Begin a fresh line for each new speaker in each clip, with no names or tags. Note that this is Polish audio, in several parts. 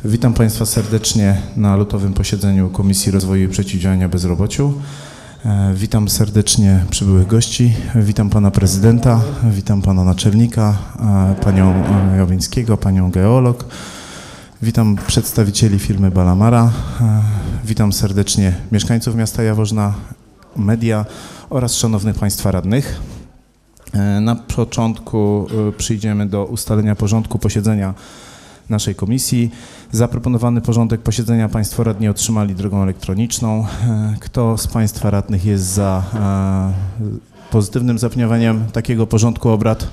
Witam Państwa serdecznie na lutowym posiedzeniu Komisji Rozwoju i Przeciwdziałania Bezrobociu. Witam serdecznie przybyłych gości, witam Pana Prezydenta, witam Pana Naczelnika, Panią Jowińskiego, Panią Geolog, witam przedstawicieli firmy Balamara, witam serdecznie mieszkańców miasta Jaworzna, media oraz szanownych Państwa radnych. Na początku przyjdziemy do ustalenia porządku posiedzenia naszej komisji. Zaproponowany porządek posiedzenia Państwo radni otrzymali drogą elektroniczną. Kto z Państwa radnych jest za pozytywnym zaopiniowaniem takiego porządku obrad?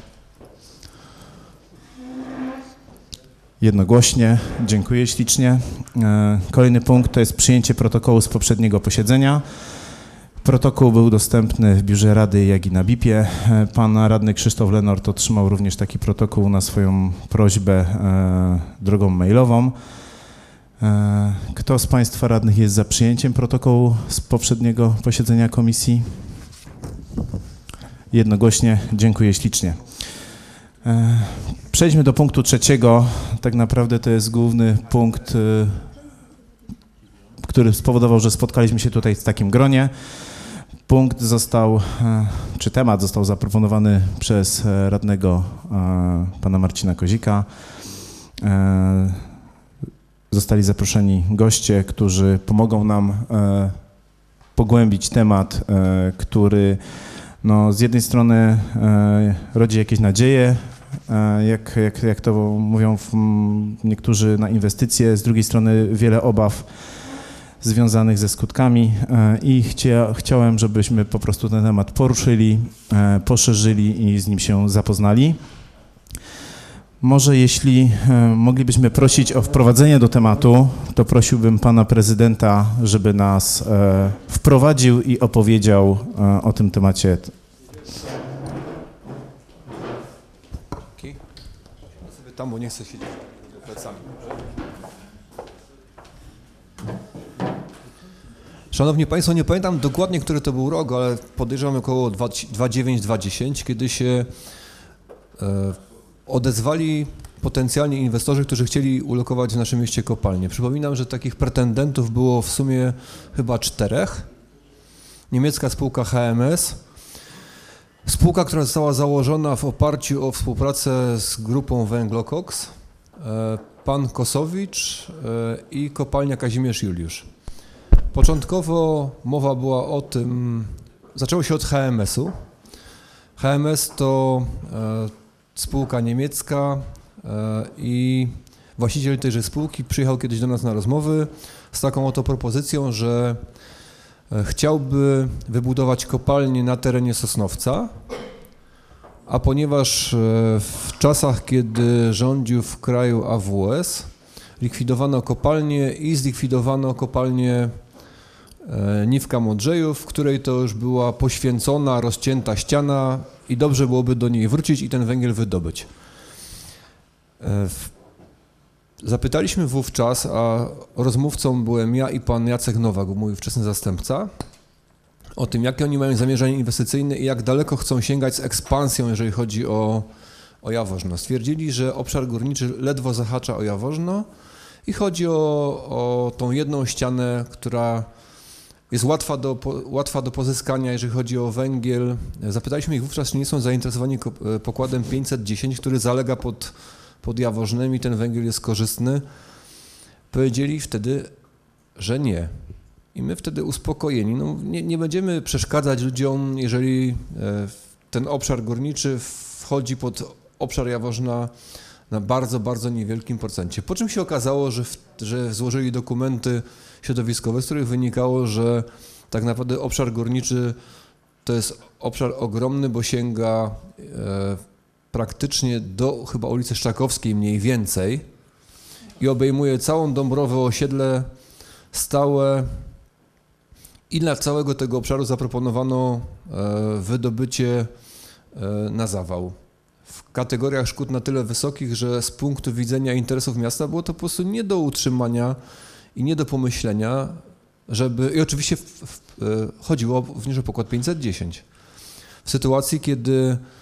Jednogłośnie. Dziękuję ślicznie. Kolejny punkt to jest przyjęcie protokołu z poprzedniego posiedzenia. Protokół był dostępny w biurze Rady, jak i na BIP-ie. Pan radny Krzysztof Lenort otrzymał również taki protokół na swoją prośbę drogą mailową. Kto z Państwa radnych jest za przyjęciem protokołu z poprzedniego posiedzenia komisji? Jednogłośnie. Dziękuję ślicznie. Przejdźmy do punktu trzeciego. Tak naprawdę to jest główny punkt, który spowodował, że spotkaliśmy się tutaj w takim gronie. Punkt został, czy temat został zaproponowany przez radnego pana Marcina Kozika. Zostali zaproszeni goście, którzy pomogą nam pogłębić temat, który no, z jednej strony rodzi jakieś nadzieje, jak to mówią niektórzy, na inwestycje, z drugiej strony wiele obaw związanych ze skutkami i chciałem, żebyśmy po prostu ten temat poruszyli, poszerzyli i z nim się zapoznali. Może jeśli moglibyśmy prosić o wprowadzenie do tematu, to prosiłbym pana prezydenta, żeby nas wprowadził i opowiedział o tym temacie.
Sobie tam, bo nie chcę siedzieć plecami. Szanowni Państwo, nie pamiętam dokładnie, który to był rok, ale podejrzewam około 2009-2010, kiedy się odezwali potencjalni inwestorzy, którzy chcieli ulokować w naszym mieście kopalnię. Przypominam, że takich pretendentów było w sumie chyba 4. Niemiecka spółka HMS, spółka, która została założona w oparciu o współpracę z grupą Węglokoks, pan Kosowicz i kopalnia Kazimierz Juliusz. Początkowo mowa była o tym, zaczęło się od HMS-u. HMS to spółka niemiecka i właściciel tejże spółki przyjechał kiedyś do nas na rozmowy z taką oto propozycją, że chciałby wybudować kopalnię na terenie Sosnowca, a ponieważ w czasach, kiedy rządził w kraju AWS, likwidowano kopalnię i zlikwidowano kopalnię Niwka Modrzejów, w której to już była poświęcona, rozcięta ściana i dobrze byłoby do niej wrócić i ten węgiel wydobyć. Zapytaliśmy wówczas, a rozmówcą byłem ja i pan Jacek Nowak, mój ówczesny zastępca, o tym, jakie oni mają zamierzenia inwestycyjne i jak daleko chcą sięgać z ekspansją, jeżeli chodzi o Jaworzno. Stwierdzili, że obszar górniczy ledwo zahacza o Jaworzno i chodzi o tą jedną ścianę, która jest łatwa do pozyskania, jeżeli chodzi o węgiel. Zapytaliśmy ich wówczas, czy nie są zainteresowani pokładem 510, który zalega pod Jaworznem i ten węgiel jest korzystny. Powiedzieli wtedy, że nie. I my wtedy uspokojeni, no nie będziemy przeszkadzać ludziom, jeżeli ten obszar górniczy wchodzi pod obszar Jaworzna na bardzo, bardzo niewielkim procencie. Po czym się okazało, że złożyli dokumenty środowiskowe, z których wynikało, że tak naprawdę obszar górniczy to jest obszar ogromny, bo sięga praktycznie do chyba ulicy Szczakowskiej mniej więcej i obejmuje całą Dąbrowę, osiedle stałe i dla całego tego obszaru zaproponowano wydobycie na zawał. W kategoriach szkód na tyle wysokich, że z punktu widzenia interesów miasta było to po prostu nie do utrzymania i nie do pomyślenia, żeby... I oczywiście chodziło również o pokład 510. W sytuacji, kiedy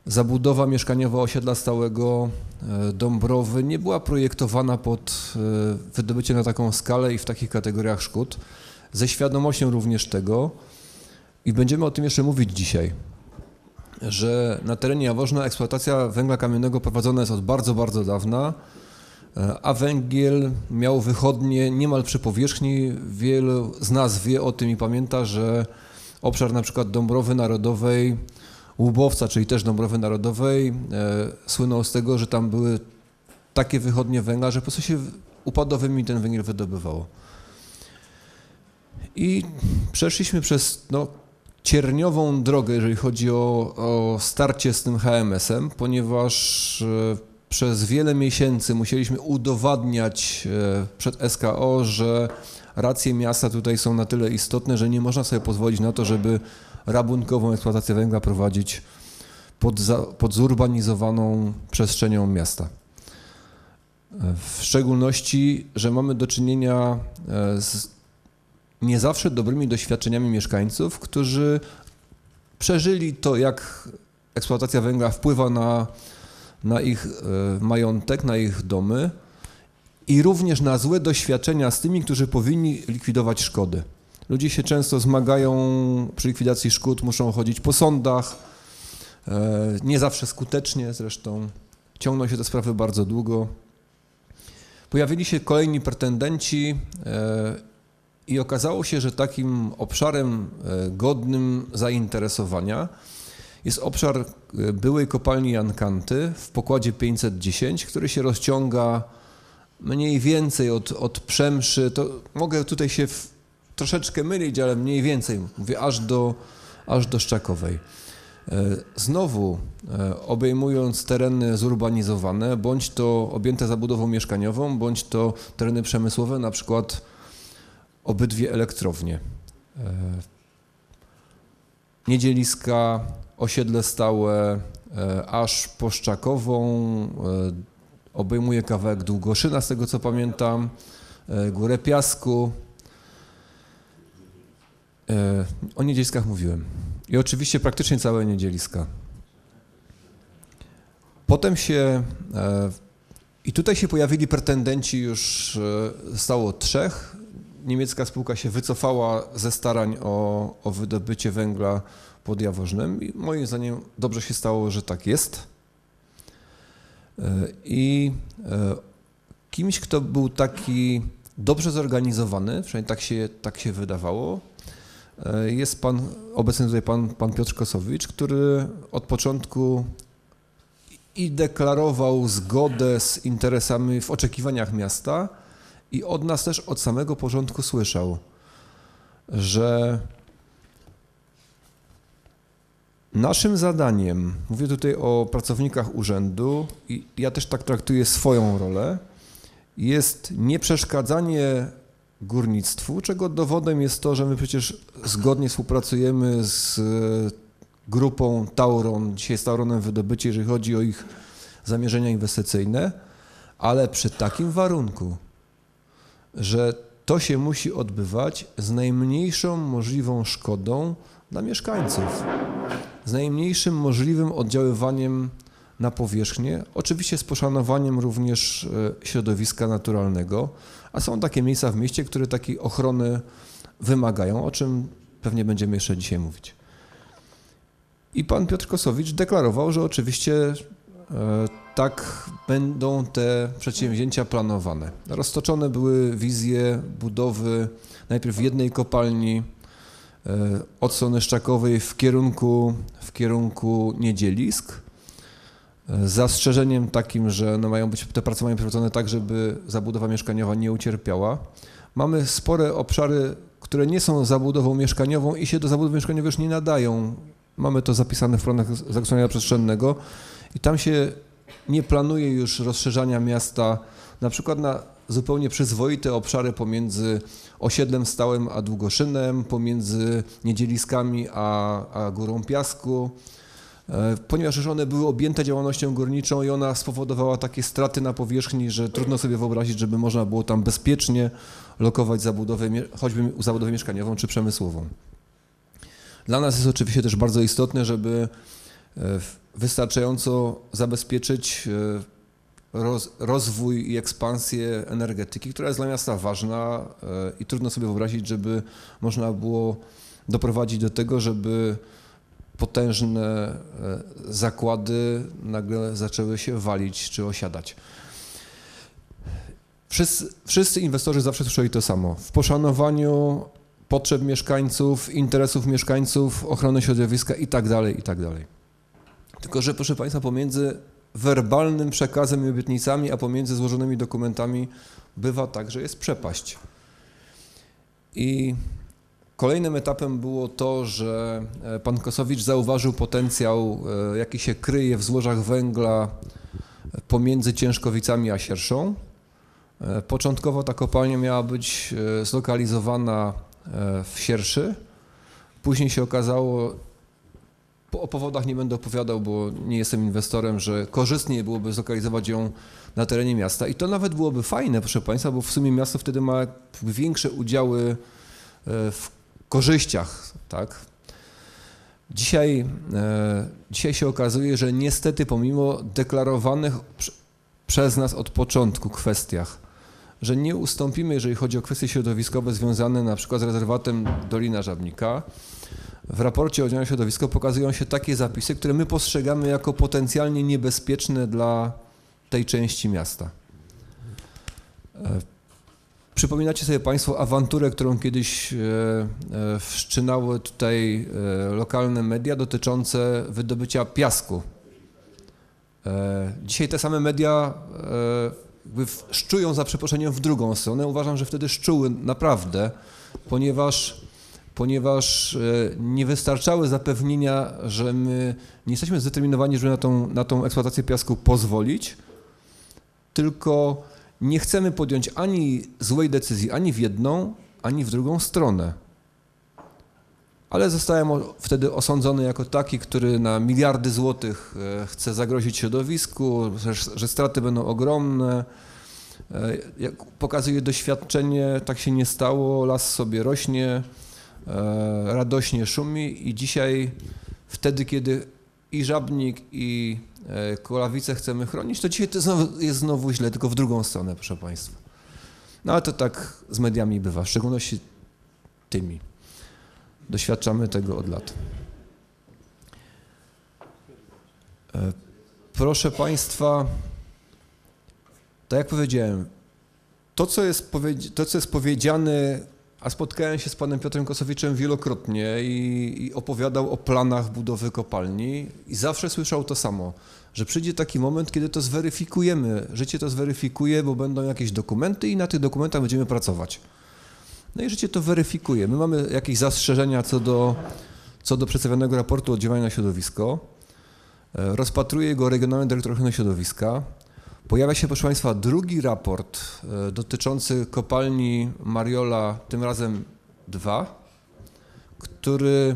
zabudowa mieszkaniowa osiedla stałego Dąbrowy nie była projektowana pod wydobycie na taką skalę i w takich kategoriach szkód, ze świadomością również tego, i będziemy o tym jeszcze mówić dzisiaj, że na terenie Jaworzna eksploatacja węgla kamiennego prowadzona jest od bardzo, bardzo dawna, a węgiel miał wychodnie niemal przy powierzchni. Wielu z nas wie o tym i pamięta, że obszar na przykład Dąbrowy Narodowej, Łubowca, czyli też Dąbrowy Narodowej, słynął z tego, że tam były takie wychodnie węgla, że po prostu się upadowymi ten węgiel wydobywało. I przeszliśmy przez cierniową drogę, jeżeli chodzi o starcie z tym HMS-em, ponieważ przez wiele miesięcy musieliśmy udowadniać przed SKO, że racje miasta tutaj są na tyle istotne, że nie można sobie pozwolić na to, żeby rabunkową eksploatację węgla prowadzić pod zurbanizowaną przestrzenią miasta. W szczególności, że mamy do czynienia z nie zawsze dobrymi doświadczeniami mieszkańców, którzy przeżyli to, jak eksploatacja węgla wpływa na ich majątek, na ich domy i również na złe doświadczenia z tymi, którzy powinni likwidować szkody. Ludzie się często zmagają przy likwidacji szkód, muszą chodzić po sądach, nie zawsze skutecznie zresztą, ciągną się te sprawy bardzo długo. Pojawili się kolejni pretendenci i okazało się, że takim obszarem godnym zainteresowania jest obszar byłej kopalni Jankanty w pokładzie 510, który się rozciąga mniej więcej od Przemszy, to mogę tutaj się troszeczkę mylić, ale mniej więcej, mówię aż do Szczakowej. Znowu obejmując tereny zurbanizowane, bądź to objęte zabudową mieszkaniową, bądź to tereny przemysłowe, na przykład obydwie elektrownie. Niedzieliska, osiedle stałe, aż po Szczakową, obejmuje kawałek Długoszyna, z tego co pamiętam, Górę Piasku. O Niedzieliskach mówiłem. I oczywiście praktycznie całe Niedzieliska. Potem i tutaj się pojawili pretendenci, już zostało 3. Niemiecka spółka się wycofała ze starań o wydobycie węgla pod Jaworznem i moim zdaniem dobrze się stało, że tak jest. I kimś, kto był taki dobrze zorganizowany, przynajmniej tak się wydawało, jest obecny tutaj pan Piotr Kosowicz, który od początku i deklarował zgodę z interesami w oczekiwaniach miasta i od nas też od samego początku słyszał, że naszym zadaniem, mówię tutaj o pracownikach urzędu i ja też tak traktuję swoją rolę, jest nie przeszkadzanie górnictwu, czego dowodem jest to, że my przecież zgodnie współpracujemy z grupą Tauron, dzisiaj z Tauronem Wydobycie, jeżeli chodzi o ich zamierzenia inwestycyjne, ale przy takim warunku, że to się musi odbywać z najmniejszą możliwą szkodą dla mieszkańców, z najmniejszym możliwym oddziaływaniem na powierzchnię, oczywiście z poszanowaniem również środowiska naturalnego, a są takie miejsca w mieście, które takiej ochrony wymagają, o czym pewnie będziemy jeszcze dzisiaj mówić. I pan Piotr Kosowicz deklarował, że oczywiście tak będą te przedsięwzięcia planowane. Roztoczone były wizje budowy najpierw jednej kopalni od strony Szczakowej w kierunku Niedzielisk, z zastrzeżeniem takim, że mają być te prace prowadzone tak, żeby zabudowa mieszkaniowa nie ucierpiała. Mamy spore obszary, które nie są zabudową mieszkaniową i się do zabudowy mieszkaniowej już nie nadają. Mamy to zapisane w planach zagospodarowania przestrzennego i tam się nie planuje już rozszerzania miasta na przykład na zupełnie przyzwoite obszary pomiędzy osiedlem stałym a Długoszynem, pomiędzy Niedzieliskami a Górą Piasku, ponieważ już one były objęte działalnością górniczą i ona spowodowała takie straty na powierzchni, że trudno sobie wyobrazić, żeby można było tam bezpiecznie lokować zabudowę, choćby zabudowę mieszkaniową czy przemysłową. Dla nas jest oczywiście też bardzo istotne, żeby wystarczająco zabezpieczyć rozwój i ekspansję energetyki, która jest dla miasta ważna i trudno sobie wyobrazić, żeby można było doprowadzić do tego, żeby potężne zakłady nagle zaczęły się walić czy osiadać. Wszyscy inwestorzy zawsze słyszeli to samo. W poszanowaniu potrzeb mieszkańców, interesów mieszkańców, ochrony środowiska i tak dalej, i tak dalej. Tylko że, proszę Państwa, pomiędzy werbalnym przekazem i obietnicami, a pomiędzy złożonymi dokumentami bywa tak, że jest przepaść. I kolejnym etapem było to, że pan Kosowicz zauważył potencjał, jaki się kryje w złożach węgla pomiędzy Ciężkowicami a Sierszą. Początkowo ta kopalnia miała być zlokalizowana w Sierszy. Później się okazało, o powodach nie będę opowiadał, bo nie jestem inwestorem, że korzystniej byłoby zlokalizować ją na terenie miasta. I to nawet byłoby fajne, proszę Państwa, bo w sumie miasto wtedy ma większe udziały w korzyściach, tak? Dzisiaj się okazuje, że niestety pomimo deklarowanych przez nas od początku kwestiach, że nie ustąpimy, jeżeli chodzi o kwestie środowiskowe związane na przykład z rezerwatem Dolina Żabnika, w raporcie o oddziałaniu środowiska pokazują się takie zapisy, które my postrzegamy jako potencjalnie niebezpieczne dla tej części miasta. Przypominacie sobie Państwo awanturę, którą kiedyś wszczynały tutaj lokalne media dotyczące wydobycia piasku. Dzisiaj te same media szczują, za przeproszeniem, w drugą stronę. Uważam, że wtedy szczuły naprawdę, ponieważ nie wystarczały zapewnienia, że my nie jesteśmy zdeterminowani, żeby na tą eksploatację piasku pozwolić, tylko nie chcemy podjąć ani złej decyzji, ani w jedną, ani w drugą stronę. Ale zostałem wtedy osądzony jako taki, który na miliardy złotych chce zagrozić środowisku, że straty będą ogromne. Jak pokazuje doświadczenie, tak się nie stało, las sobie rośnie, radośnie szumi i dzisiaj, wtedy kiedy i Żabnik, i Kulawice chcemy chronić, to dzisiaj to jest znowu źle, tylko w drugą stronę, proszę Państwa. No ale to tak z mediami bywa, w szczególności tymi. Doświadczamy tego od lat. Proszę Państwa, tak jak powiedziałem, to co jest powiedziane, a spotkałem się z panem Piotrem Kosowiczem wielokrotnie i opowiadał o planach budowy kopalni i zawsze słyszał to samo, że przyjdzie taki moment, kiedy to zweryfikujemy, życie to zweryfikuje, bo będą jakieś dokumenty i na tych dokumentach będziemy pracować. No i życie to weryfikuje. My mamy jakieś zastrzeżenia co do przedstawionego raportu oddziaływania na środowisko. Rozpatruje go Regionalny Dyrektor Ochrony Środowiska. Pojawia się, proszę Państwa, drugi raport dotyczący kopalni Mariola, tym razem 2, który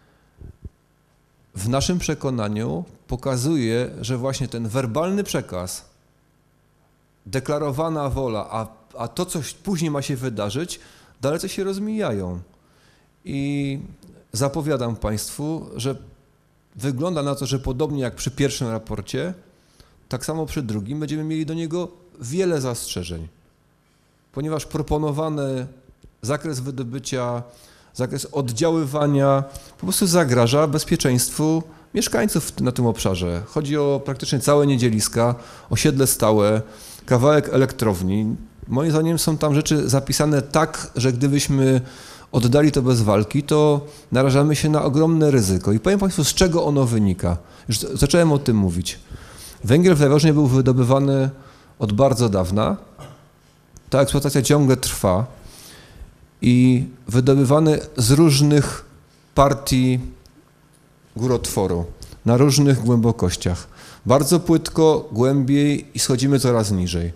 w naszym przekonaniu pokazuje, że właśnie ten werbalny przekaz, deklarowana wola, a to, co później ma się wydarzyć, dalece się rozmijają. I zapowiadam Państwu, że wygląda na to, że podobnie jak przy pierwszym raporcie, tak samo przy drugim będziemy mieli do niego wiele zastrzeżeń, ponieważ proponowany zakres wydobycia, zakres oddziaływania po prostu zagraża bezpieczeństwu mieszkańców na tym obszarze. Chodzi o praktycznie całe Niedzieliska, osiedle stałe, kawałek elektrowni. Moim zdaniem są tam rzeczy zapisane tak, że gdybyśmy oddali to bez walki, to narażamy się na ogromne ryzyko. I powiem Państwu, z czego ono wynika. Już zacząłem o tym mówić. Węgiel w Jaworznie był wydobywany od bardzo dawna. Ta eksploatacja ciągle trwa i wydobywany z różnych partii górotworu, na różnych głębokościach. Bardzo płytko, głębiej i schodzimy coraz niżej.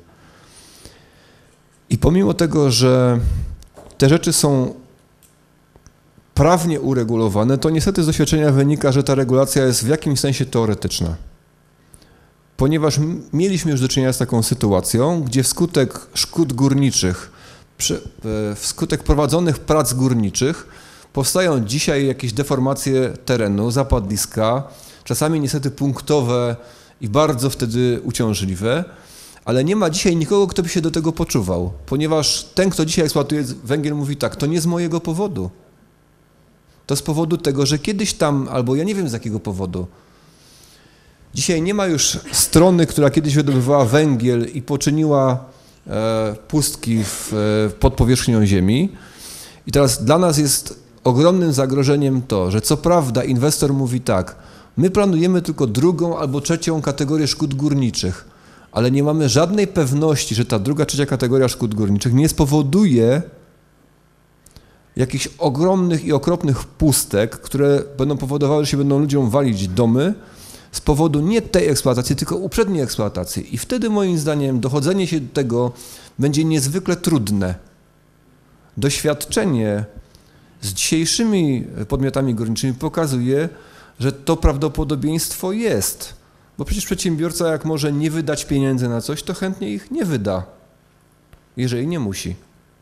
I pomimo tego, że te rzeczy są prawnie uregulowane, to niestety z doświadczenia wynika, że ta regulacja jest w jakimś sensie teoretyczna. Ponieważ mieliśmy już do czynienia z taką sytuacją, gdzie wskutek szkód górniczych, wskutek prowadzonych prac górniczych powstają dzisiaj jakieś deformacje terenu, zapadliska, czasami niestety punktowe i bardzo wtedy uciążliwe, ale nie ma dzisiaj nikogo, kto by się do tego poczuwał, ponieważ ten, kto dzisiaj eksploatuje węgiel, mówi tak, to nie z mojego powodu. To z powodu tego, że kiedyś tam, albo ja nie wiem z jakiego powodu. Dzisiaj nie ma już strony, która kiedyś wydobywała węgiel i poczyniła pustki pod powierzchnią ziemi. I teraz dla nas jest ogromnym zagrożeniem to, że co prawda inwestor mówi tak, my planujemy tylko drugą albo trzecią kategorię szkód górniczych, ale nie mamy żadnej pewności, że ta druga, trzecia kategoria szkód górniczych nie spowoduje jakichś ogromnych i okropnych pustek, które będą powodowały, że się będą ludziom walić domy z powodu nie tej eksploatacji, tylko uprzedniej eksploatacji. I wtedy moim zdaniem dochodzenie się do tego będzie niezwykle trudne. Doświadczenie z dzisiejszymi podmiotami górniczymi pokazuje, że to prawdopodobieństwo jest. Bo przecież przedsiębiorca, jak może nie wydać pieniędzy na coś, to chętnie ich nie wyda, jeżeli nie musi.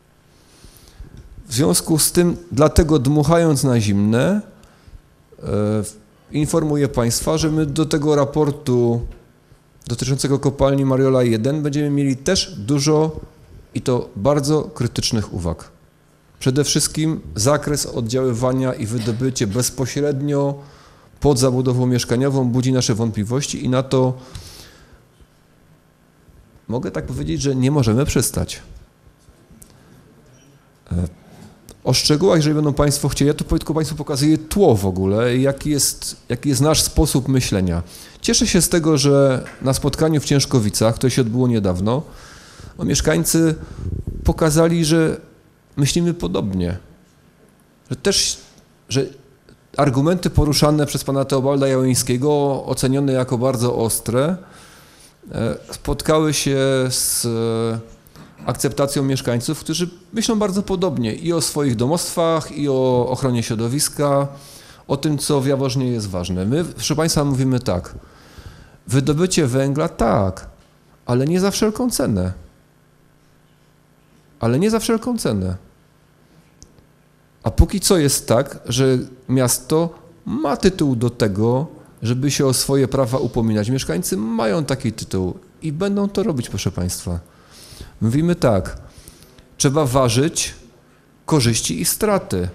W związku z tym, dlatego dmuchając na zimne, informuję Państwa, że my do tego raportu dotyczącego kopalni Mariola 1 będziemy mieli też dużo i to bardzo krytycznych uwag. Przede wszystkim zakres oddziaływania i wydobycie bezpośrednio pod zabudową mieszkaniową budzi nasze wątpliwości i na to mogę tak powiedzieć, że nie możemy przystać. O szczegółach, jeżeli będą Państwo chcieli, ja tu tylko Państwu pokazuję tło w ogóle, jaki jest nasz sposób myślenia. Cieszę się z tego, że na spotkaniu w Ciężkowicach, które się odbyło niedawno, mieszkańcy pokazali, że myślimy podobnie. Że argumenty poruszane przez pana Teobalda Jałęskiego, ocenione jako bardzo ostre, spotkały się z akceptacją mieszkańców, którzy myślą bardzo podobnie i o swoich domostwach, i o ochronie środowiska, o tym, co w Jaworznie jest ważne. My, proszę Państwa, mówimy tak, wydobycie węgla tak, ale nie za wszelką cenę. Ale nie za wszelką cenę. A póki co jest tak, że miasto ma tytuł do tego, żeby się o swoje prawa upominać. Mieszkańcy mają taki tytuł i będą to robić, proszę Państwa. Mówimy tak, trzeba ważyć korzyści i straty.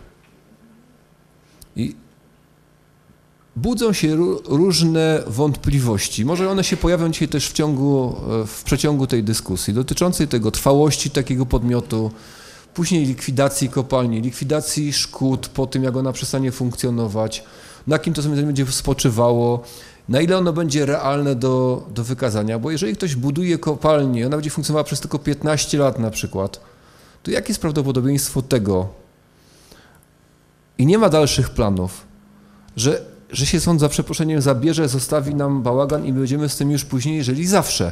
I budzą się różne wątpliwości. Może one się pojawią dzisiaj też w przeciągu tej dyskusji dotyczącej tego trwałości takiego podmiotu, później likwidacji kopalni, likwidacji szkód po tym, jak ona przestanie funkcjonować, na kim to sobie będzie spoczywało, na ile ono będzie realne do wykazania, bo jeżeli ktoś buduje kopalnię, ona będzie funkcjonowała przez tylko 15 lat na przykład, to jakie jest prawdopodobieństwo tego i nie ma dalszych planów, że się sąd za przeproszeniem zabierze, zostawi nam bałagan i będziemy z tym już później, jeżeli zawsze.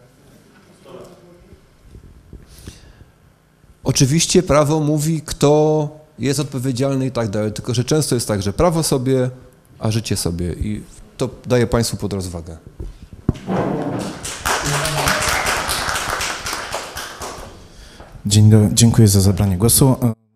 Oczywiście prawo mówi, kto jest odpowiedzialny i tak dalej, tylko że często jest tak, że prawo sobie, a życie sobie i to daję Państwu pod rozwagę.
Dziękuję za zabranie głosu.